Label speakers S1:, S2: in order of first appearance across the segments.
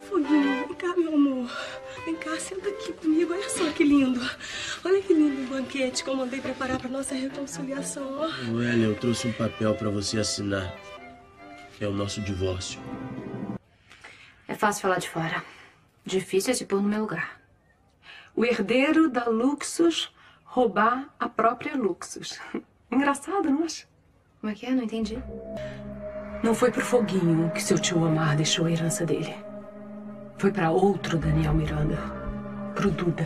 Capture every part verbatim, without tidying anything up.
S1: Foguinho, vem cá, meu amor. Vem cá, senta aqui comigo. Olha só que lindo. Olha que lindo o banquete que eu mandei preparar pra nossa reconciliação, ó.
S2: Noélia, eu trouxe um papel pra você assinar. É o nosso divórcio.
S3: É fácil falar de fora. Difícil é se pôr no meu lugar. O herdeiro da Luxus roubar a própria Luxus. Engraçado, não acha? Como é que é? Não entendi. Não foi pro Foguinho que seu tio Omar deixou a herança dele. Foi pra outro Daniel Miranda. Pro Duda.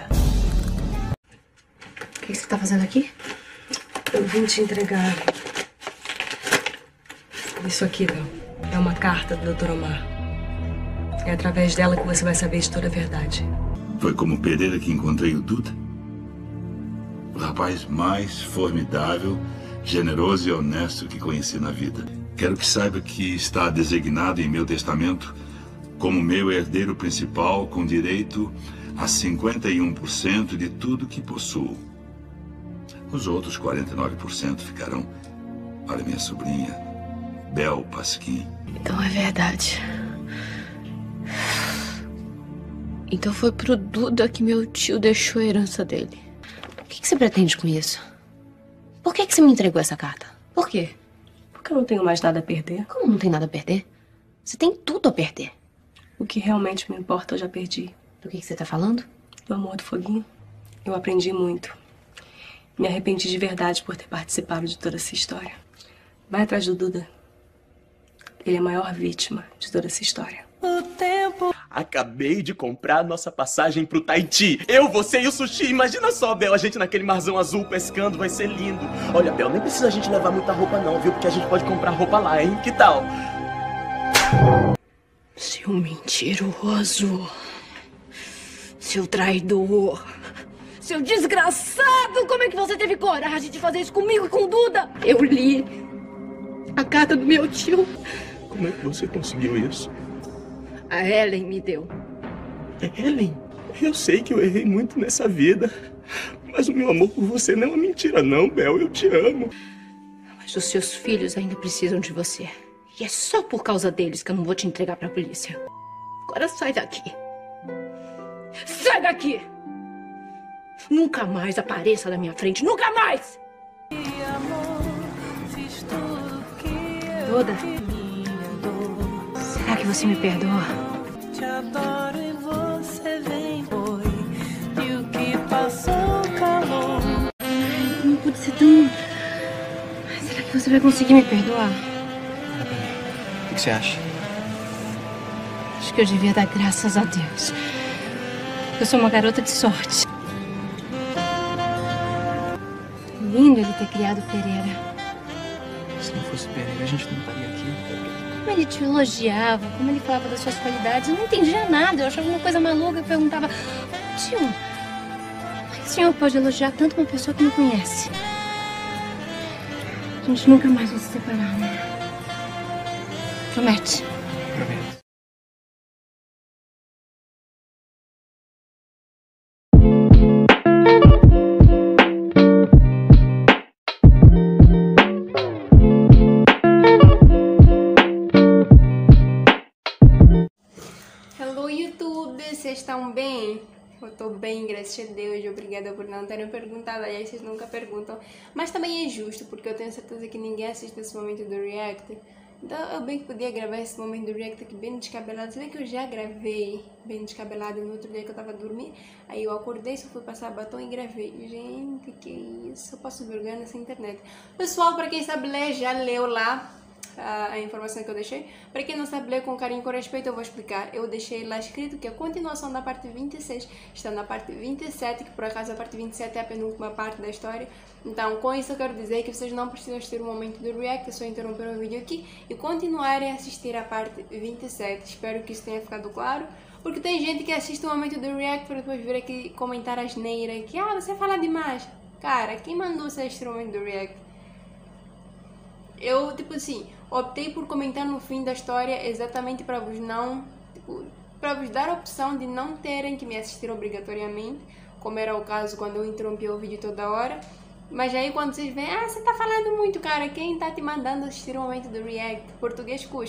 S3: O que você tá fazendo aqui? Eu vim te entregar isso aqui, Bel. É uma carta do doutor Omar. É através dela que você vai saber de toda a verdade.
S4: Foi como Pereira que encontrei o Duda. O rapaz mais formidável, generoso e honesto que conheci na vida. Quero que saiba que está designado em meu testamento como meu herdeiro principal, com direito a cinquenta e um por cento de tudo que possuo. Os outros quarenta e nove por cento ficarão para minha sobrinha, Bel Pasquim.
S3: Então é verdade. Então foi pro Duda que meu tio deixou a herança dele. O que, que você pretende com isso? Por que, que você me entregou essa carta? Por quê?
S1: Porque eu não tenho mais nada a perder.
S3: Como não tem nada a perder? Você tem tudo a perder.
S1: O que realmente me importa eu já perdi.
S3: Do que, que você tá falando?
S1: Do amor do Foguinho. Eu aprendi muito. Me arrependi de verdade por ter participado de toda essa história. Vai atrás do Duda. Ele é a maior vítima de toda essa história.
S5: O tempo. Acabei de comprar nossa passagem pro Tahiti. Eu, você e o Sushi. Imagina só, Bel, a gente naquele marzão azul pescando, vai ser lindo. Olha, Bel, nem precisa a gente levar muita roupa não, viu? Porque a gente pode comprar roupa lá, hein? Que tal?
S3: Seu mentiroso. Seu traidor. Seu desgraçado! Como é que você teve coragem de fazer isso comigo e com o Duda? Eu li a carta do meu tio.
S5: Como é que você conseguiu isso?
S3: A Ellen me deu.
S5: Ellen, eu sei que eu errei muito nessa vida. Mas o meu amor por você não é uma mentira não, Bel. Eu te amo.
S3: Mas os seus filhos ainda precisam de você. E é só por causa deles que eu não vou te entregar pra polícia. Agora sai daqui. Sai daqui! Nunca mais apareça na minha frente. Nunca mais! Duda, será que você me perdoa?
S6: Te adoro e você vem, foi. E o que passou, calor.
S3: Não pode ser tão... Será que você vai conseguir me perdoar?
S7: O que você acha?
S3: Acho que eu devia dar graças a Deus. Eu sou uma garota de sorte. Lindo ele ter criado Pereira.
S7: Se não fosse Pereira, a gente não estaria aqui.
S3: Como ele te elogiava, como ele falava das suas qualidades. Eu não entendia nada, eu achava uma coisa maluca. Eu perguntava, tio, como é que o senhor pode elogiar tanto uma pessoa que não conhece? A gente nunca mais vai se separar, né? Promete?
S7: Prometo.
S8: Hello, YouTube! Vocês estão bem? Eu tô bem, graças a Deus. Obrigada por não terem perguntado. Aliás, vocês nunca perguntam. Mas também é justo, porque eu tenho certeza que ninguém assiste esse momento do React. Então eu bem que podia gravar esse momento do React aqui bem descabelado. Se bem que eu já gravei bem descabelado no outro dia que eu tava dormindo. Aí eu acordei, só fui passar batom e gravei. Gente, que isso? Eu passo vergonha nessa internet. Pessoal, pra quem sabe ler, já leu lá a, a informação que eu deixei. Pra quem não sabe ler com carinho e com respeito, eu vou explicar. Eu deixei lá escrito que a continuação da parte vinte e seis está na parte vinte e sete, que por acaso a parte vinte e sete é a penúltima parte da história. Então, com isso eu quero dizer que vocês não precisam assistir o momento do react, é só interromper o vídeo aqui e continuarem a assistir a parte vinte e sete. Espero que isso tenha ficado claro, porque tem gente que assiste o momento do react para depois vir aqui comentar asneira, que ah, você fala demais. Cara, quem mandou você assistir o momento do react? Eu, tipo assim, optei por comentar no fim da história exatamente para vos não, tipo, para vos dar a opção de não terem que me assistir obrigatoriamente, como era o caso quando eu interrompi o vídeo toda hora. Mas aí quando vocês veem, ah, você tá falando muito, cara, quem tá te mandando assistir o momento do react? Português custa.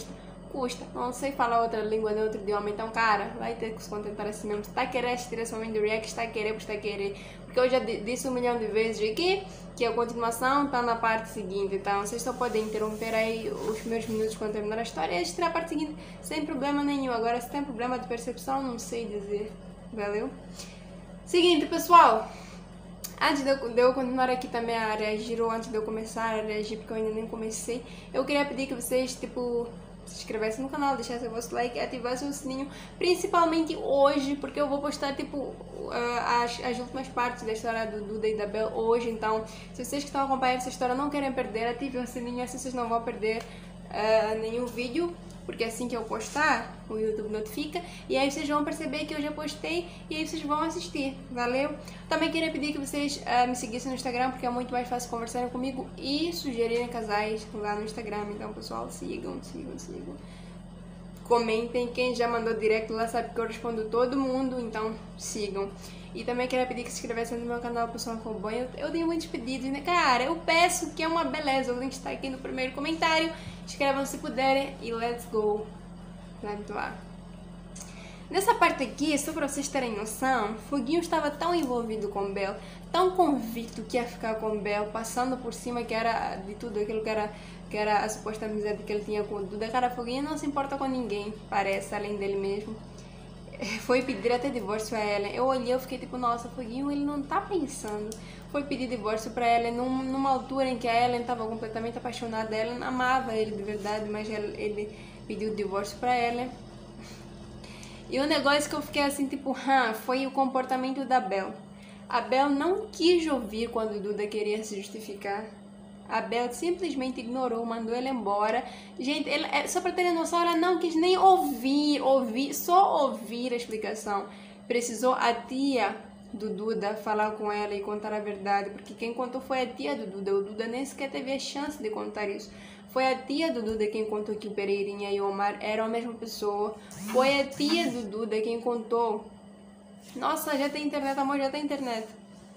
S8: Custa. Não sei falar outra língua nem outro idioma, então, cara, vai ter que se contentar assim mesmo. Se tá querendo assistir esse momento do react, está querendo, está querendo. Porque eu já disse um milhão de vezes aqui que a continuação tá na parte seguinte, então vocês só podem interromper aí os meus minutos quando terminar a história e assistir a parte seguinte sem problema nenhum. Agora, se tem problema de percepção, não sei dizer. Valeu? Seguinte, pessoal. Antes de eu, de eu continuar aqui também a reagir, ou antes de eu começar a reagir, porque eu ainda nem comecei, eu queria pedir que vocês, tipo, se inscrevessem no canal, deixassem o vosso like e ativassem o sininho, principalmente hoje, porque eu vou postar, tipo, as, as últimas partes da história do Duda e da Belle hoje. Então, se vocês que estão acompanhando essa história não querem perder, ativem o sininho, assim vocês não vão perder uh, nenhum vídeo, porque assim que eu postar, o YouTube notifica, e aí vocês vão perceber que eu já postei, e aí vocês vão assistir, valeu? Também queria pedir que vocês uh, me seguissem no Instagram, porque é muito mais fácil conversarem comigo e sugerirem casais lá no Instagram. Então, pessoal, sigam, sigam, sigam. Comentem, quem já mandou direct lá sabe que eu respondo todo mundo, então sigam. E também queria pedir que se inscrevessem no meu canal, pessoal, for bom. Eu, eu tenho muitos pedidos, né? Cara, eu peço, que é uma beleza. O link está aqui no primeiro comentário. Inscrevam se puderem e let's go. Vamos lá. Nessa parte aqui, só pra vocês terem noção, Foguinho estava tão envolvido com Belle, tão convicto que ia ficar com Belle, passando por cima que era de tudo aquilo que era, que era a suposta amizade que ele tinha com o Duda. Cara, Foguinho não se importa com ninguém, parece, além dele mesmo. Foi pedir até divórcio a Ellen. Eu olhei, eu fiquei tipo, nossa, Foguinho, ele não tá pensando. Foi pedir divórcio pra Ellen num, numa altura em que a Ellen tava completamente apaixonada. A Ellen amava ele de verdade, mas ele, ele pediu divórcio pra Ellen. E o negócio que eu fiquei assim, tipo, hum, foi o comportamento da Belle. A Belle não quis ouvir quando o Duda queria se justificar. A Belle simplesmente ignorou, mandou ele embora. Gente, ele, só pra terem noção, ela não quis nem ouvir, ouvir, só ouvir a explicação. Precisou a tia do Duda falar com ela e contar a verdade, porque quem contou foi a tia do Duda. O Duda nem sequer teve a chance de contar isso. Foi a tia do Duda quem contou que o Pereirinha e o Omar eram a mesma pessoa. Foi a tia do Duda quem contou. Nossa, já tem internet, amor, já tem internet.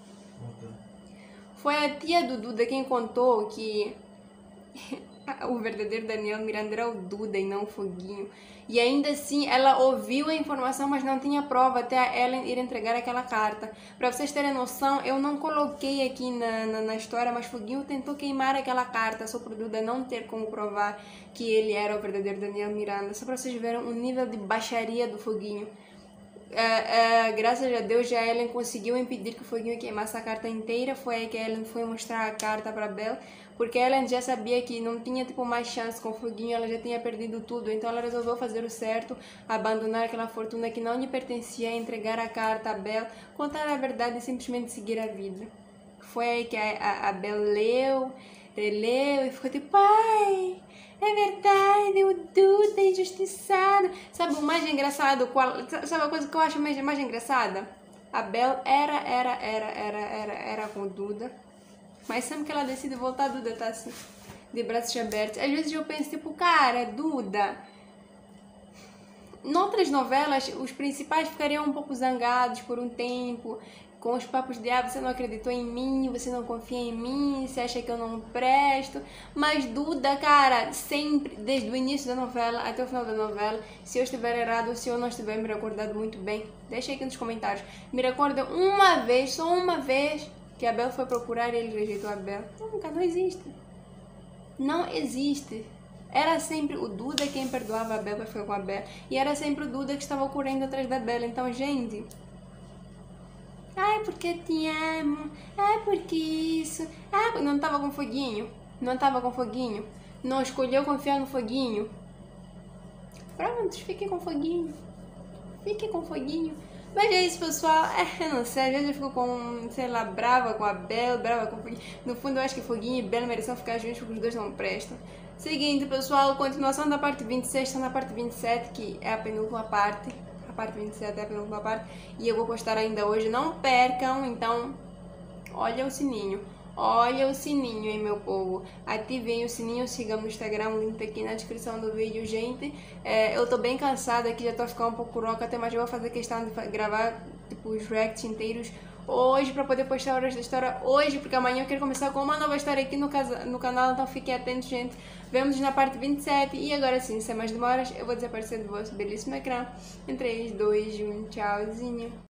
S8: Foi a tia do Duda quem contou que o verdadeiro Daniel Miranda era o Duda e não o Foguinho. E ainda assim, ela ouviu a informação, mas não tinha prova até a Ellen ir entregar aquela carta. Pra vocês terem noção, eu não coloquei aqui na, na, na história, mas Foguinho tentou queimar aquela carta só pro Duda não ter como provar que ele era o verdadeiro Daniel Miranda. Só pra vocês verem o nível de baixaria do Foguinho. Uh, uh, graças a Deus, a Ellen conseguiu impedir que o Foguinho queimasse a carta inteira. Foi aí que a Ellen foi mostrar a carta para Belle, porque a Ellen já sabia que não tinha tipo mais chance com o Foguinho, ela já tinha perdido tudo. Então ela resolveu fazer o certo, abandonar aquela fortuna que não lhe pertencia, entregar a carta a Belle, contar a verdade e simplesmente seguir a vida. Foi aí que a, a, a Belle leu, releu e ficou tipo, pai, é verdade, o Duda é injustiçado. Sabe o mais engraçado? Qual, sabe a coisa que eu acho mais, mais engraçada? A Belle era, era, era, era, era, era com o Duda. Mas sempre que ela decide voltar, a Duda tá assim, de braços abertos. Às vezes eu penso, tipo, cara, Duda. Noutras novelas, os principais ficariam um pouco zangados por um tempo, com os papos de, ah, você não acreditou em mim, você não confia em mim, você acha que eu não presto. Mas Duda, cara, sempre, desde o início da novela até o final da novela, se eu estiver errado ou se eu não estiver me recordando muito bem, deixa aqui nos comentários. Me recorda uma vez, só uma vez, que a Belle foi procurar e ele rejeitou a Belle. Nunca, não existe. Não existe. Era sempre o Duda quem perdoava a Belle para ficar com a Belle. E era sempre o Duda que estava correndo atrás da Belle. Então, gente... Ai, porque te amo. Ai, porque isso. Ai, não tava com Foguinho. Não tava com Foguinho. Não escolheu confiar no Foguinho. Pronto, fique com Foguinho. Fique com Foguinho. Mas é isso, pessoal. É, eu não sei. Às vezes eu fico com, sei lá, brava com a Belle, brava com o Foguinho. No fundo, eu acho que Foguinho e Belle mereciam ficar juntos porque os dois não prestam. Seguinte, pessoal. Continuação da parte vinte e seis. Está na parte vinte e sete, que é a penúltima parte. Parte vinte e sete é a penúltima parte, e eu vou postar ainda hoje, não percam, então olha o sininho, Olha o sininho, hein, meu povo. Ativem o sininho, sigam no Instagram, o link tá aqui na descrição do vídeo, gente. É, eu tô bem cansada aqui, já tô ficando um pouco rouca, até mais eu vou fazer questão de gravar, tipo, os reacts inteiros hoje pra poder postar horas da história hoje, porque amanhã eu quero começar com uma nova história aqui no, casa, no canal, então fiquem atentos, gente. Vemos na parte vinte e sete e agora sim, sem mais demoras, eu vou desaparecer do vosso belíssimo ecrã. Em três, dois, um, tchauzinho.